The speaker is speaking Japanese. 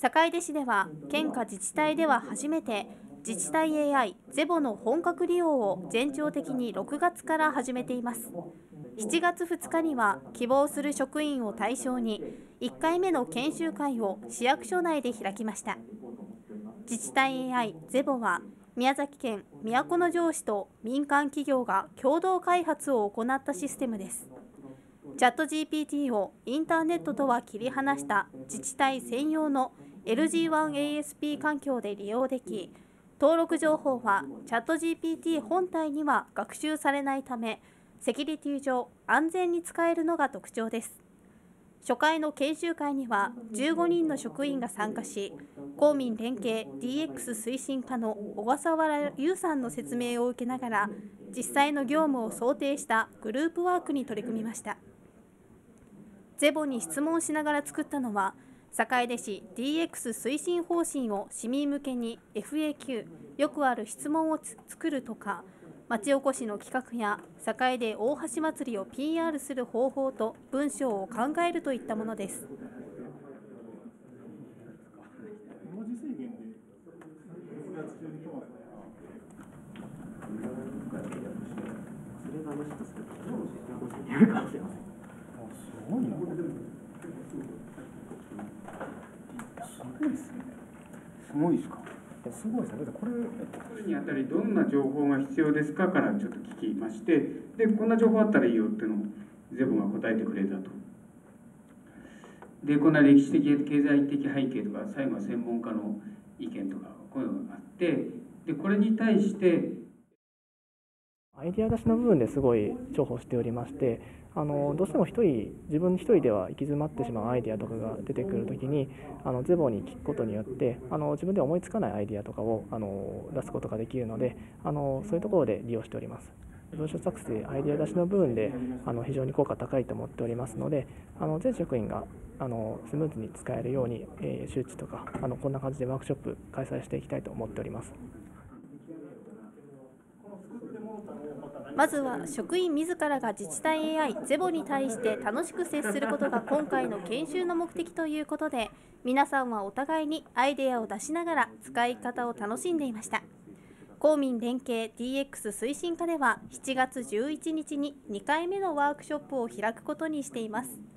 坂出市では県下自治体では初めて自治体 AI ゼボの本格利用を全庁的に6月から始めています。7月2日には希望する職員を対象に1回目の研修会を市役所内で開きました。自治体 AI ゼボは宮崎県都城市と民間企業が共同開発を行ったシステムです。チャット GPT をインターネットとは切り離した自治体専用の LG1ASP 環境で利用でき、登録情報はチャット GPT 本体には学習されないため、セキュリティ上安全に使えるのが特徴です。初回の研修会には15人の職員が参加し、公民連携 DX 推進課の小笠原優さんの説明を受けながら、実際の業務を想定したグループワークに取り組みました。ゼボに質問しながら作ったのは、坂出市 DX 推進方針を市民向けに FAQ、よくある質問を作るとか、町おこしの企画や坂出大橋祭りを PR する方法と文章を考えるといったものです。 すごいですか。すごいですね。これにあたりどんな情報が必要ですかからちょっと聞きまして、でこんな情報あったらいいよっていうのをゼボが答えてくれたと。でこんな歴史的経済的背景とか、最後は専門家の意見とかこういうのがあって、でこれに対してアイデア出しの部分ですごい重宝しておりまして、どうしても自分一人では行き詰まってしまうアイデアとかが出てくるときに、ゼボに聞くことによって自分では思いつかないアイデアとかを出すことができるので、そういうところで利用しております。文章作成、アイデア出しの部分で非常に効果高いと思っておりますので、全職員がスムーズに使えるように、周知とかこんな感じでワークショップ開催していきたいと思っております。 まずは職員自らが自治体 AI ゼボに対して楽しく接することが今回の研修の目的ということで、皆さんはお互いにアイデアを出しながら使い方を楽しんでいました。公民連携 DX 推進課では7月11日に2回目のワークショップを開くことにしています。